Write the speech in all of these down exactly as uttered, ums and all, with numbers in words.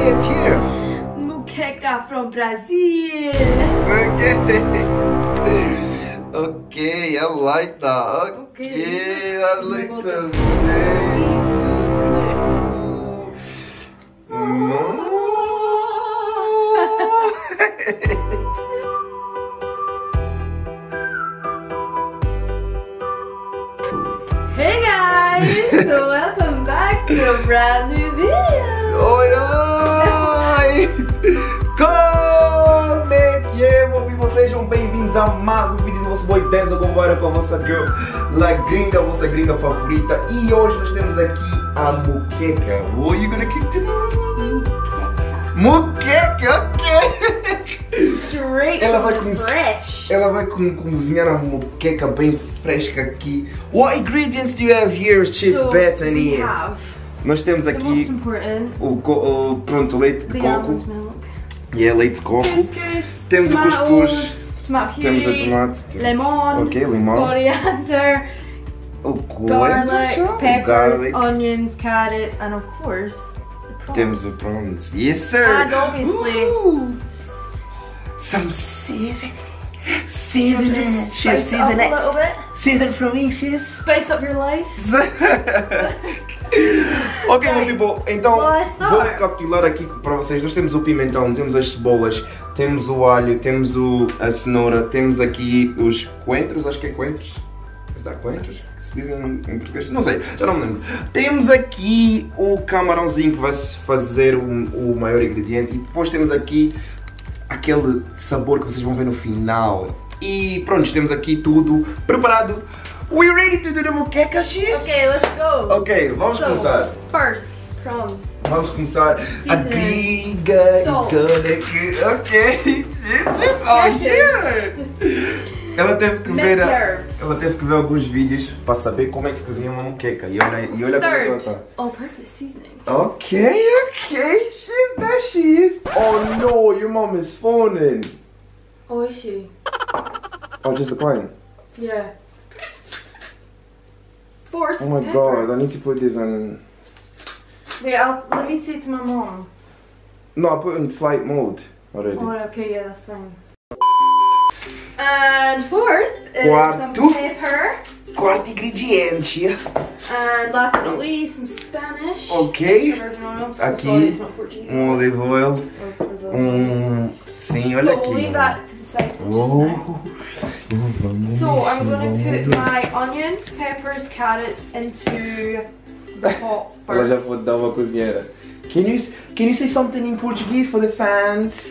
have here? Moqueca from Brazil. Okay. Okay, I like that. Okay, okay. That looks amazing. No. Hey guys, so welcome back to a brand new video. Oi, oi! Como é que é, meu people? Sejam bem-vindos a mais um vídeo do vosso boy Denzel Gomboira com a vossa girl La Gringa, a vossa gringa favorita. E hoje nós temos aqui a moqueca. Oh, you gonna kick tonight? Moqueca, ok! Straight Ela vai from com fresh. Ela vai com, cozinhar a moqueca bem fresca aqui. What ingredients do you have here, Chef So, Bethany? we have Nós temos the most aqui important, o, co- o, pronto, o leite de the coco. almond milk. E é leite de coco. Couscous, Temos o tomatoes, cuscuz. tomato Temos puree, o tomate. lemon, Ok, limão. coriander, O coentro, garlic, já, o peppers, garlic. onions, carrots, and of course, the prawns. Temos o prawns. Yes, sir. And obviously, Ooh. Some season. Season it. just Chef, spice it up season a it. little bit. Season for me, chef. Spice up your life. Ok, meu people, então Well, let's start. vou recapitular aqui para vocês. Nós temos o pimentão, temos as cebolas, temos o alho, temos o, a cenoura, temos aqui os coentros, acho que é coentros. Está coentros? Que se dizem em português? Não sei, já não me lembro. Temos aqui o camarãozinho que vai fazer o, o maior ingrediente e depois temos aqui aquele sabor que vocês vão ver no final. E pronto, temos aqui tudo preparado. We ready to do the moqueca, chef? Okay, let's go. Ok, vamos So, começar. First, prawns. Vamos começar. A Seasoning. gringa is Salt. gonna... Ok, it's just all here. Ela teve que ver... Minced a- herbs. Ela teve que ver alguns vídeos para saber como é que se cozinha uma moqueca. E olha, e olha como é que ela Third, está. all-purpose seasoning. Ok, ok, shit, there she is. Oh no, your mom is phoning. Oh, is she? Oh, just a client. Yeah. Fourth, Oh my pepper. god, I need to put this on... Wait, I'll, let me say it to my mom. No, I put it in flight mode already. Oh, okay, yeah, that's fine. And fourth is Quarto. some pepper. Quarto ingrediente. And last but not least, some Spanish. Ok. Virgin oil. So Aqui. sorry, it's not Portuguese. Um olive oil. Or Brazilian. Um... Sim, olha So aqui. we'll leave that to the side for just now. Oh. So I'm going to put my onions, peppers, carrots into the pot Ela já first. foi dar uma cozinheira. Can you can you say something in Portuguese for the fans?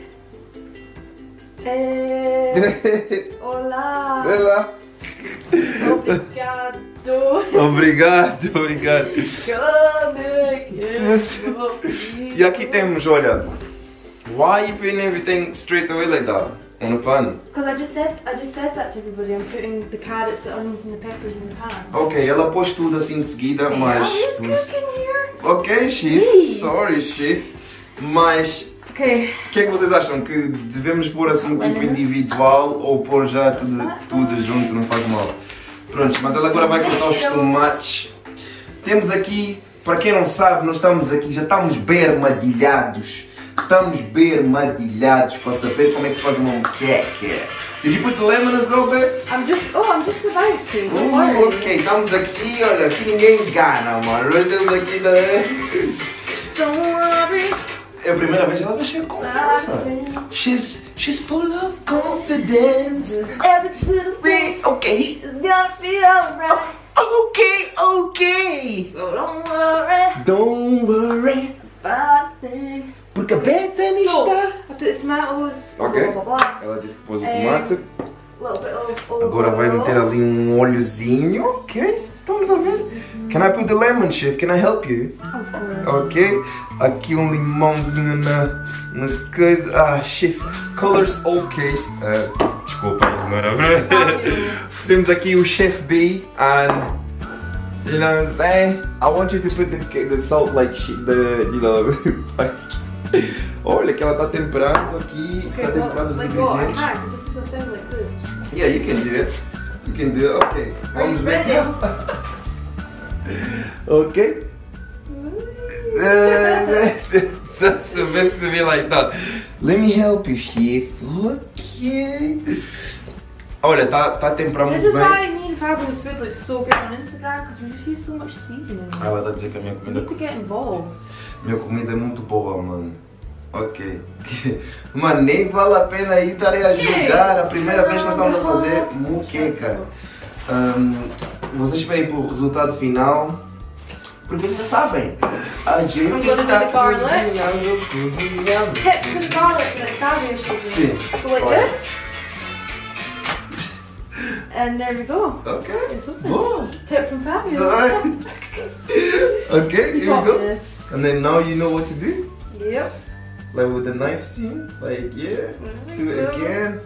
Eh, olá, Ela. obrigado. Obrigado, obrigado. Como é que eu E aqui temos, olha. Why are you putting everything straight away like that on the pan? Because I just said I just said that to everybody. I'm putting the carrots, the onions, and the peppers in the pan. Ok, ela pôs tudo assim de seguida, mas. Yeah, who's cooking here? Ok, chef. Hey. Sorry, chef. Mas. Okay. O que é que vocês acham? Que devemos pôr assim tipo individual ou pôr já tudo, tudo junto, não faz mal? Pronto, mas ela agora vai cortar os tomates. Temos aqui, para quem não sabe, nós estamos aqui, já estamos bem armadilhados. Estamos bem armadilhados para saber como é que se faz uma moqueca. Did you put the lemon as well, babe? I'm just oh I'm just about to. Don't Uh, worry. ok, estamos aqui, olha, aqui ninguém engana, mano. Nós temos aqui da... Don't worry. É a primeira vez que ela vai cheia de confiança. She's, she's full of confidence. Every little thing Ok. is gonna feel alright. Ok, ok. So don't worry Don't worry. about a thing. Porque a Bethany So está... I put the tomatoes. Ok. Blah blah blah. Ela disse que pôs o Eh, tomate. A little bit of olive Agora vai oil. meter ali um óleozinho. Ok, estamos a ver. Can I put the lemon, chef? Can I help you? Of course. Ok. Aqui um limãozinho na, na coisa. Ah, chef. Colors ok. Uh, desculpa, isso não era verdade. Temos aqui o Chef B and you know what I'm saying? I want you to put the, the salt like she, the you know like, olha que ela está temperando aqui, está Okay, well, temperando os like what? I ingredientes. can't because this is a thing like this. Yeah, you can do it. You can do it. Okay. Are you Vamos ver. ready? Ok. That's supposed to be like that. Let me help you, chef. Okay. Olha, tá, tá a temperar muito This is bem. why me and Fabio's food looks so good on Instagram, because we just use so much seasoning. Ela tá a dizer que a minha You comida, need to get involved. minha comida é muito boa, mano. Ok. Mano, nem vale a pena aí estarem a julgar. A primeira vez que nós estamos a fazer muqueca. Um, vocês esperem pelo resultado final. Porque vocês já sabem. A gente I'm gonna do tá the garlic. cozinhando, cozinhando. Tip for the garlic that Fabio should do. Sim. Go like Olha. this. And there we go. Ok. It's open. Boa. Tip from Fabio. Ok, here we Top go. this. And then now you know what to do. Yep. Like with the knife scene. Like, yeah. Do it again.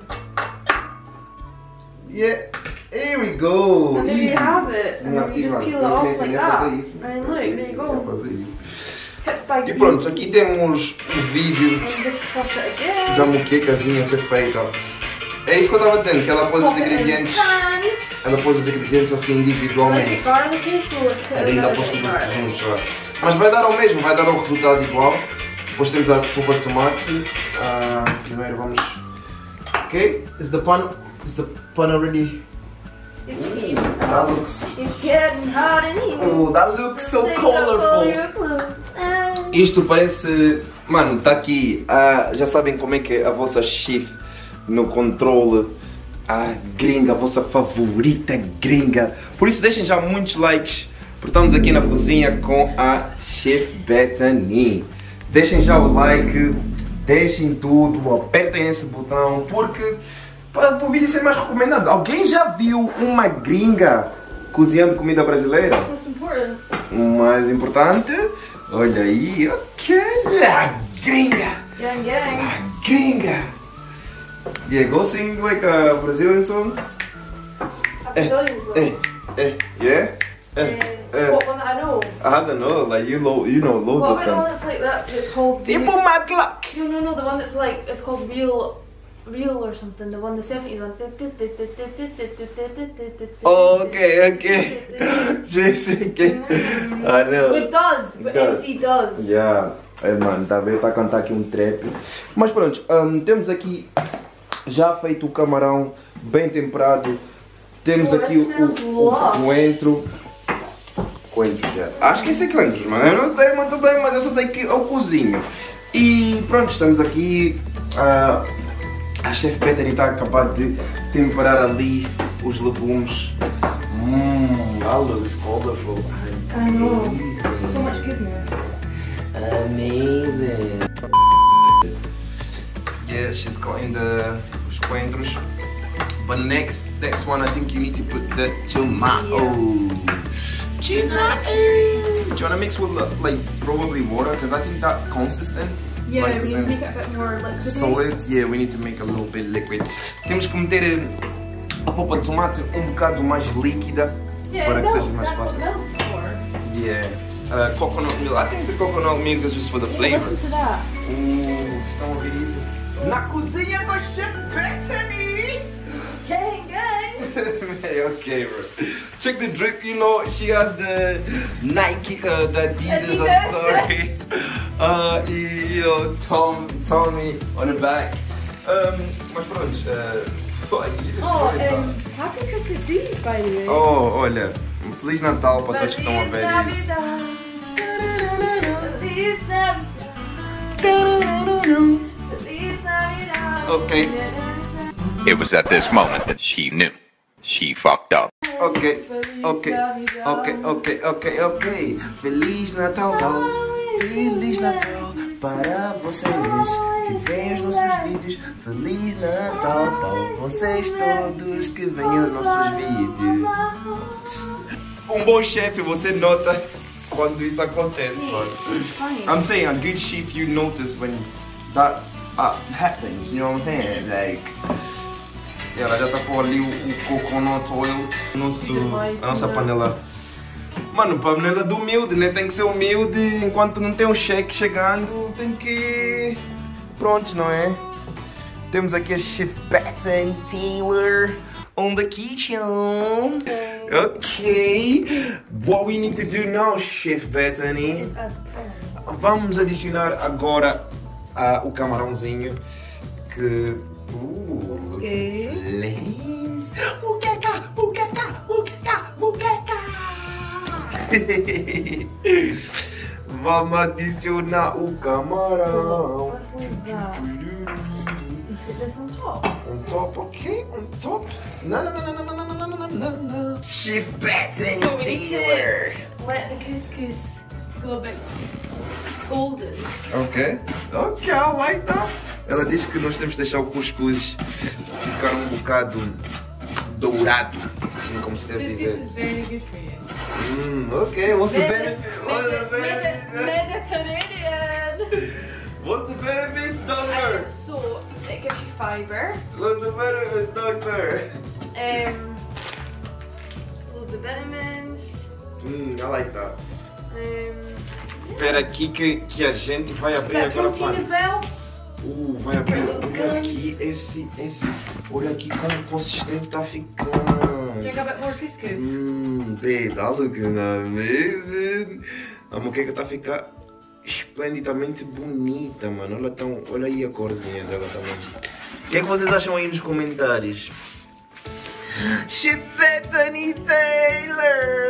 Yeah. Here we go. And there Easy. you have it. And then you just peel it off like that. And look, there you go. Tips by E pronto, aqui temos o vídeo And you just pop it da again. muquecazinha a ser feita. É isso que eu estava dizendo, que ela pôs os Pop it in ingredientes, pan. ela pôs os ingredientes assim Like individualmente. the garlic, so let's put E it ainda in pôs the tudo garlic. junto já. Mas vai dar ao mesmo, vai dar o resultado igual. Depois temos a polpa de tomate. Ah, primeiro vamos. Ok, is the pan, is the pan already? It's heating. That looks. It's getting hot in here. Oh, that looks so Take off all colorful. your clothes. Ah. Isto parece. Mano, tá aqui. Ah, já sabem como é que é a vossa chef no controle. A gringa, a vossa favorita gringa. Por isso deixem já muitos likes. Porque estamos aqui na cozinha com a Chef Bethany. Deixem já o like, deixem tudo, apertem esse botão. Porque para o vídeo ser mais recomendado. Alguém já viu uma gringa cozinhando comida brasileira? Most important. O mais importante, olha aí, ok, la gringa, Gang, gang. la gringa. Yeah, go sing like a Brazilian song. I'm telling you Eh, eh, yeah. Eh, eh. What one that I know? I don't know, like you know, you know loads What of about the one them. that's like that? It's called. Tipo Maglock. No, no, no. The one that's like it's called real, real or something. The one the seventies one. Ok, ok. Sim, sim, ok. I know. It does. But Does. M C does. Yeah. É, mano, tá a ver? Tá a cantar aqui um trap. Mas pronto, hum, temos aqui já feito o camarão bem temperado. Temos Oh, aqui o, that smells o, o lovely. coentro. Coentro já. Acho que esse é coentro, mano. Eu não sei muito bem, mas eu só sei que eu cozinho. E pronto, estamos aqui. ah, a Chef Bethany está a acabar de temperar ali os legumes. Mmm, that looks colorful. I know. Amazing. So much goodness. Amazing. Yeah, she's got in the os coentros. But next, next one, I think you need to put the tomato. Tomato. Do you wanna mix with like probably water? Because I think that consistent. Yeah, like, we need to isn't make it a bit more liquidy. solid. Yeah, we need to make a little bit liquid. Temos que meter eh, a polpa de tomate um bocado mais líquida Yeah, para que milk, seja mais that's fácil. what milk's for. Yeah. Uh, coconut milk. I think the coconut milk is just for the Yeah, flavor. listen to that. Uh, vocês estão a ouvir isso? Na cozinha da Chef Bethany! Gang, gang. Okay, bro. Check the drip, you know, she has the Nike, uh, the Adidas, I'm Adidas. sorry. Uh, e, you know, Tom, Tommy on the back. Um, mas pronto, uh, oh, you Oh, destroyed um, happy Christmas Eve, by the way. that. Oh, olha, um Feliz Natal para todos que estão a Feliz ver isso. Navidad. Feliz Navidad. Feliz Navidad. Okay. It was at this moment that she knew. She fucked up. Ok, ok, ok, ok, ok, ok. Feliz Natal, Feliz Natal para vocês que veem os nossos vídeos. Feliz Natal para vocês todos que veem os nossos vídeos. Um bom chefe, você nota quando isso acontece, mano. It's fine. I'm saying a good chef, you notice when that uh, happens, you know what I'm saying? Like, e ela já tá por ali o, o coconut oil, nosso, a nossa panela. Mano, panela do humilde, né? Tem que ser humilde enquanto não tem um cheque chegando, tem que. Pronto, não é? Temos aqui a Chef Bethany Taylor on the kitchen. Okay. What we need to do now, Chef Bethany? It's a prayer. Vamos adicionar agora uh, o camarãozinho que... Uh, Ok. flames. Muqueca, muqueca, muqueca, muqueca. Vamos adicionar o camarão. Posso levar? This on top. On top, ok? On top. Não, não, não, não, não, não, não, não, não, não. Chef Bethany So we need Taylor. to let the couscous go a bit golden. Ok. Ok, I like that. Ela diz que nós temos de deixar o cuscuz ficar um bocado dourado, assim como se deve Couscous dizer. is very good for you. Hum, ok. What's the benefit? What's the Medi- benefit? Mediterranean. What's the benefit, doctor? So it gives you fibre, What's the benefit, doctor? um, loads of vitamins. Hum, I like that. Um, Espera aqui que, que a gente vai abrir got agora protein as para... well. Uh, vai abrir. Olha aqui esse, esse... Olha aqui como consistente está ficando. Drink a bit more couscous. Hum, babe, that looking amazing. A moqueca está a ficar esplendidamente bonita, mano. Olha, tão, olha aí a corzinha dela também. O que é que vocês acham aí nos comentários? Chef Bethany Taylor!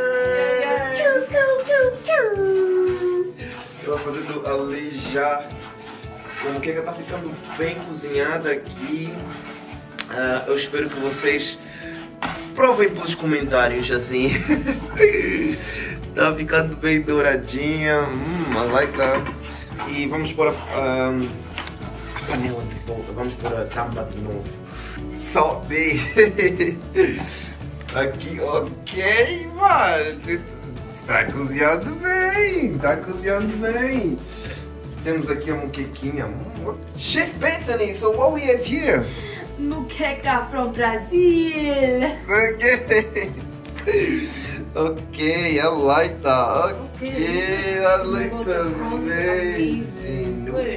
Ela fazendo ali já. A moqueca está ficando bem cozinhada aqui. Ah, eu espero que vocês provem pelos comentários assim. Tá ficando bem douradinha. Hum, I like that. E vamos pôr a, a, a panela de volta. Vamos pôr a tampa de novo. Sobe! Aqui, ok, mano. Tá cozinhando bem. Tá cozinhando bem. Temos aqui a moquequinha. Hum, Chef Bethany, so what we have here? Moqueca from Brazil. Okay. Okay, I like that. Okay, that looks amazing. Look.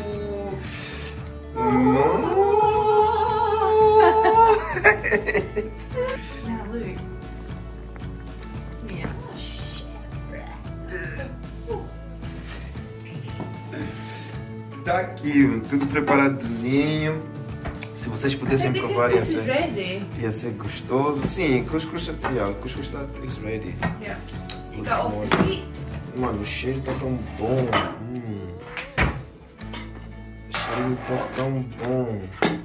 No. Yeah, look. Yeah. Tá aqui, tudo preparadinho. Se vocês pudessem I think provar, the ia couscous is ser, ready. ia ser gostoso. Sim, cuscuz, yeah, cuscuz está is ready. Yeah. Take Looks that off more- the heat. Mano, o cheiro tá tão bom. Hum. O cheiro tá tão bom.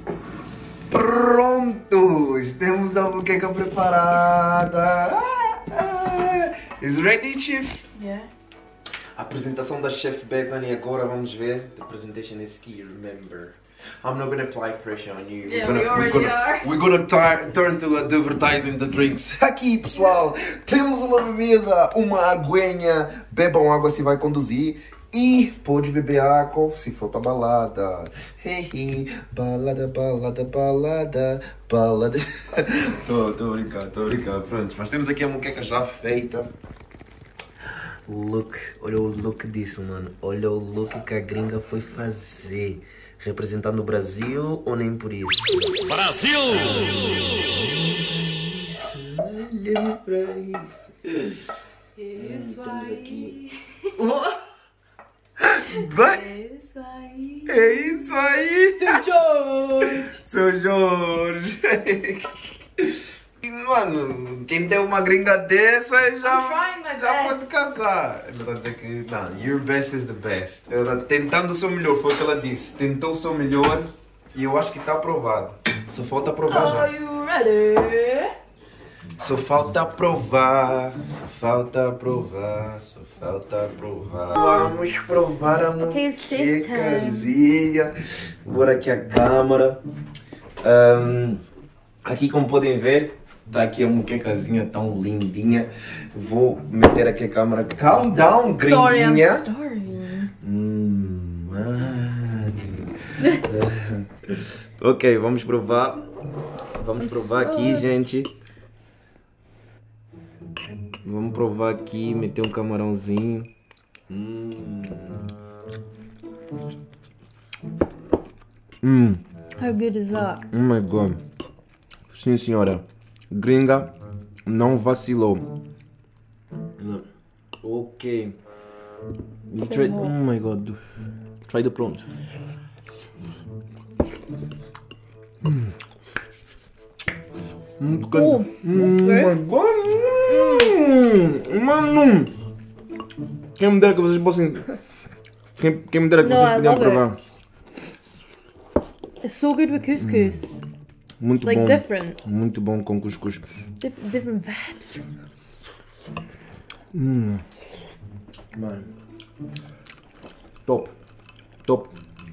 Prontos! Temos a moqueca preparada. Is ready, Chef? Yeah. A apresentação da Chef Bethany agora, vamos ver. The presentation is key, remember. I'm not gonna apply pressure on you. Yeah, we're gonna, we already we're gonna, are. We're gonna tar- turn to advertising the drinks. Aqui, pessoal, temos uma bebida, uma aguinha. Bebam água se vai conduzir. E pode beber álcool se for pra balada. Hey, hey, balada, balada, balada, balada. tô, tô brincando, tô brincando. Pronto, mas temos aqui a moqueca já feita. Look, olha o look disso, mano. Olha o look que a gringa foi fazer. Representando o Brasil ou nem por isso? Brasil! Olha pra isso. Isso Temos aí. aqui. Vai! Isso aí. É isso aí! Seu Jorge. Seu Jorge! Mano, quem tem uma gringa dessa I'm já, trying my já best. pode casar. Ela está a dizer que, não, your best is the best. Ela está tentando o seu melhor, foi o que ela disse. Tentou o seu melhor e eu acho que está aprovado. Só falta provar já. Are you ready? Só falta provar, só falta provar, só falta provar. Vamos provar a Okay, it's taste time. moquecazinha. Vou aqui a câmera. Ahm, aqui como podem ver, tá aqui a moquecazinha tão lindinha. Vou meter aqui a câmera. Calm down, Sorry, I'm gringuinha. starving. Hum, mano. Ok, vamos provar. Vamos provar aqui, gente. Vamos provar aqui, meter um camarãozinho. Hum. Hum. How good is that? Oh my god. Sim, senhora. Gringa não vacilou. Ok. You tried, oh my god. Try the prawns. Hum. Muito Oh, quente. Hum, ok. my god. Hum, mano. Quem me dera que vocês possam. Quem, quem me dera que No, vocês I podiam love provar. It's so good with couscous. Muito Like bom. different. Muito bom com cuscuz. Dif different vibes. Hum. Mano. Top. Top.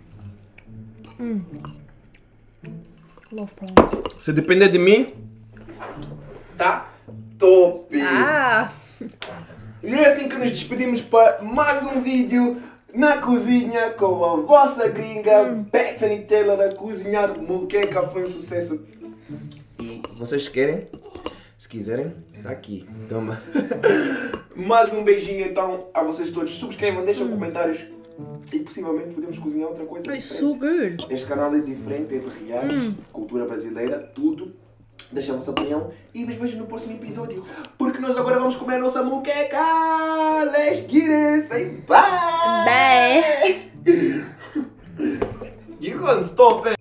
Love prawns. Se depender de mim, tá top. Ah! E é assim que nos despedimos para mais um vídeo na cozinha com a vossa gringa Bethany Taylor a cozinhar moqueca. Foi um sucesso. E vocês querem? Se quiserem, tá aqui. Toma. Mais um beijinho então a vocês todos. Subscrevam, deixem comentários e possivelmente podemos cozinhar outra coisa It's diferente. so good. Este canal é diferente, é de reais, cultura brasileira, tudo. Deixa a vossa opinião e vos vejo no próximo episódio. Porque nós agora vamos comer a nossa moqueca. Let's get it. Say bye. Bye. You can't stop it.